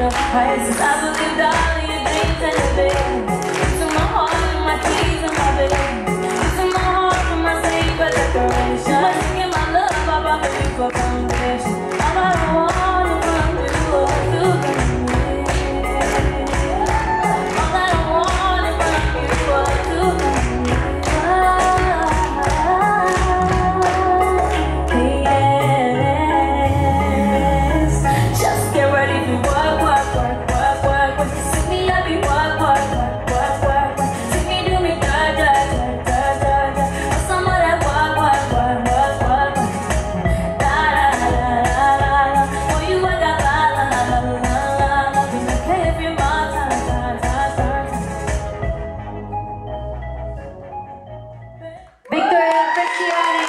the prices. I believed all of your dreams and your visions. You took my heart and my keys and my vision. You took my heart and my sleep for decoration. You must get my love, I bought for you for foundation. All I want is from you to come here. All I want is from you to come here. Yes, just get ready to work, work, work, work, work. When you see me, I be work, work, work, work, work, work. See me do me dirt, dirt, dirt, dirt, dirt, dirt. Want some of that work, work, work, work, work, work. La la la la la la. For you I got la la la la la la la. Be okay if you're my time, time, time, time. Victoria Cristiani.